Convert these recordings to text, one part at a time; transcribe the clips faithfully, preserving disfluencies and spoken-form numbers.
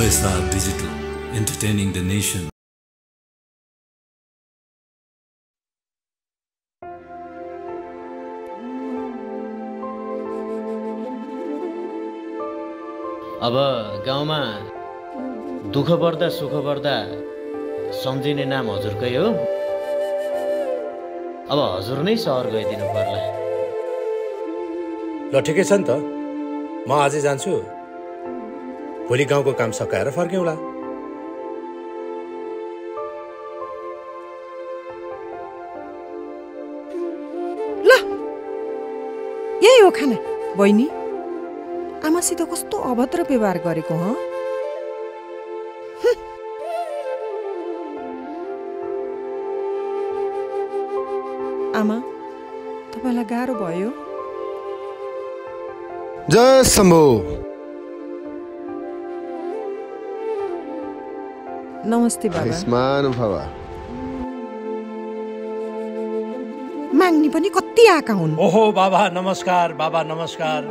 O S R Digital, entertaining the nation. अब गाउँमा दुःख पर्दा सुख पर्दा सम्झिने नाम हजुरकै हो। अब हजुर नै सहर गइदिनु पर्ला। ल ठिकै छ नि त, म आजै जान्छु। भोलि गाउँको काम सकाएर फर्क्यौला। ल यही हो खाना। बहिनी, आमासित कस्तो अभद्र व्यवहार गरेको हँ? आमा, तपाईलाई गाह्रो भयो? जय शम्भो। नमस्ते बाबा। आयुष्मान भव। माग्नी पनि कति आएका हुन्। ओहो बाबा नमस्कार, बाबा नमस्कार।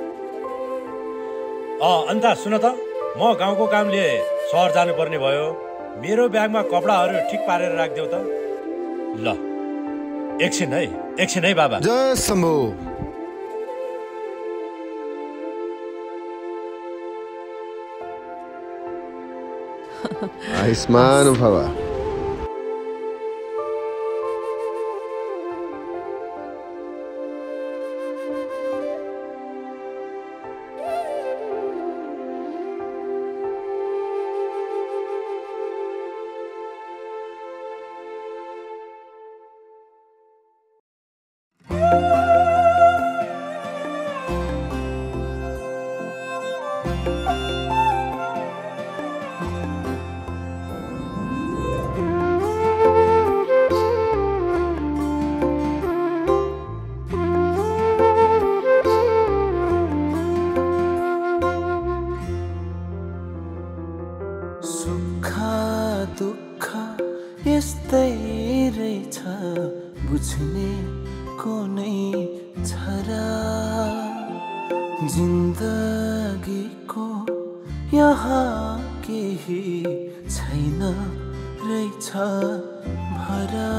अ अन्त सुन त, म गाउँको कामले सहर जानुपर्ने भयो। मेरो ब्यागमा कपडाहरू ठिक पारेर राखिदेऊ त। ल एकछिन है, एकछिन है बाबा। जय शम्भो। आयुष्मान भव। बुझ्ने को नै छ र जिन्दगीको यहाँ केही छैन रहेछ भरा।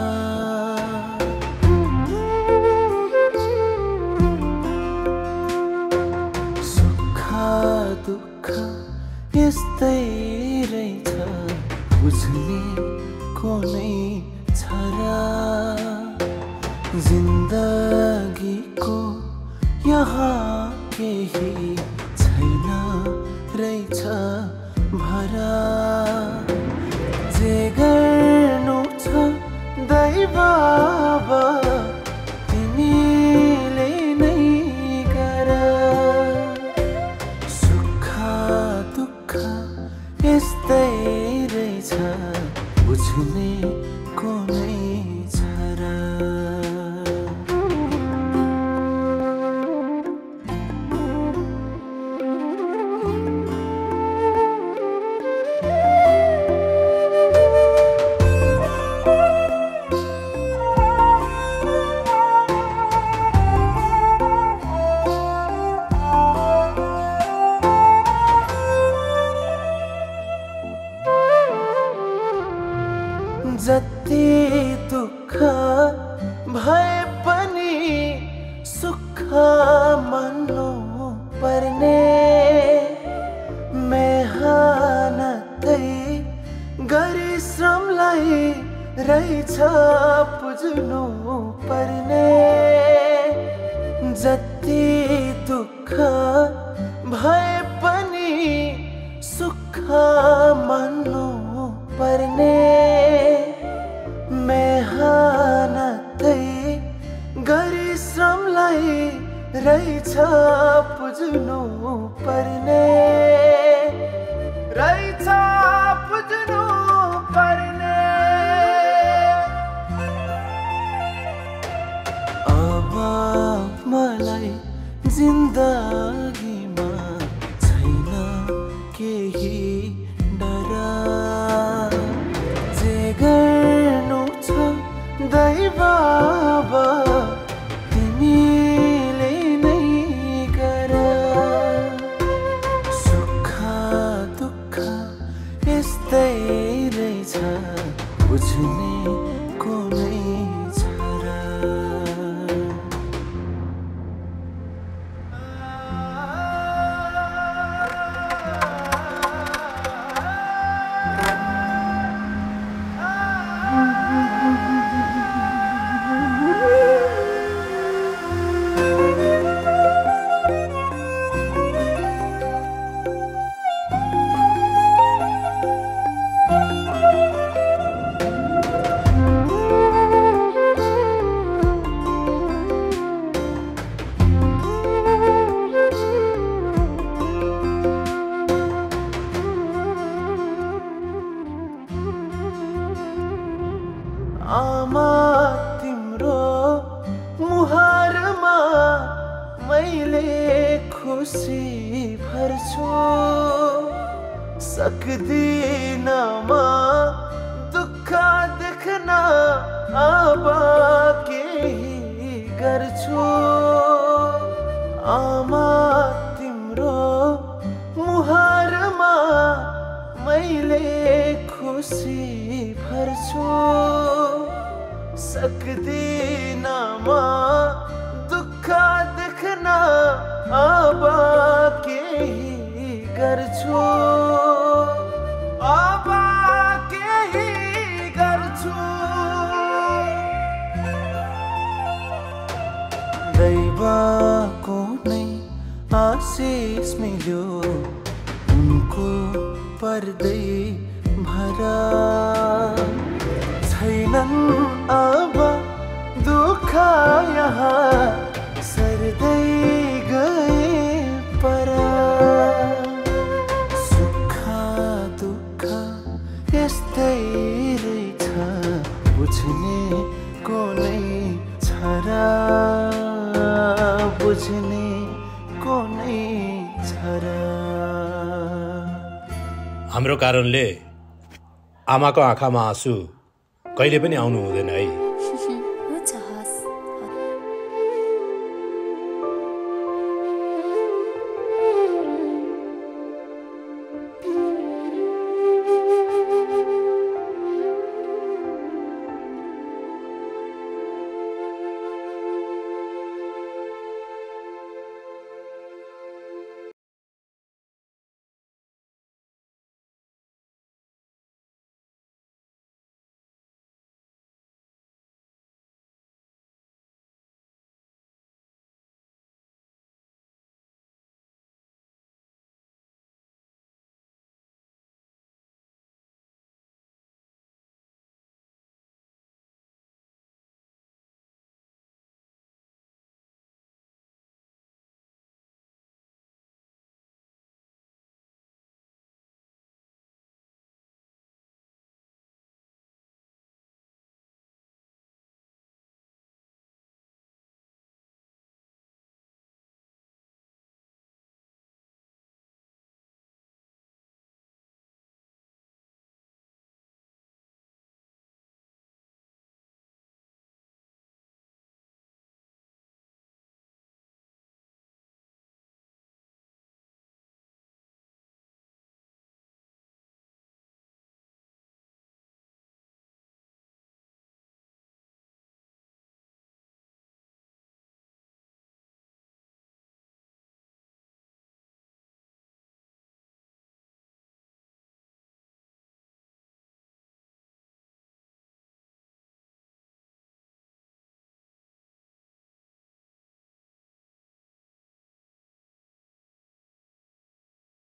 सुख दुःख यस्तै रहेछ बुझ्ने को नै छ र जिन्दगीको यहाँ केही छैन रहेछ भरा। जे गर्नु छ दैव तिमीले नै गर। सुख दुःख यस्तै रहेछ बुझ्ने को नै छ र। जति दुःख भए पनि सुख मान्नु पर्ने। मेहनतै गरी श्रमलाई रहेछ पुज्नु पर्ने। जति दुःख भए पनि सुख मान्नु पर्ने। मेहनतै गरी श्रमलाई रहेछ पुज्नु पर्ने। रहेछ पुज्नु पर्ने। अब मलाई जिन्दगीमा छैन केही डर। जे गर्नु छ दैव तिमीले नै गर। सुख दुःख बुझ्ने कुनै छ र आमा तिम्रो मुहारमा मैले खुसी भर्छु सक्दिन म दुःख देख्न अब केही गर्छु आमा तिम्रो मुहारमा मैले खुसी भर्छु सक्दिन म दुःख देख्न अब केही गर्छु अब केही गर्छु दैवको नै आशिष मिल्यो उनको पर्दै भरा छैनन् अब दुःख यहाँ सर्दै गए पर सुख दुःख यस्तै रहेछ बुझ्ने कुनै छ र बुझ्ने कुनै छ र हाम्रो कारणले आमाको आँखामा आँसु कहिले पनि आउनु हुँदैन है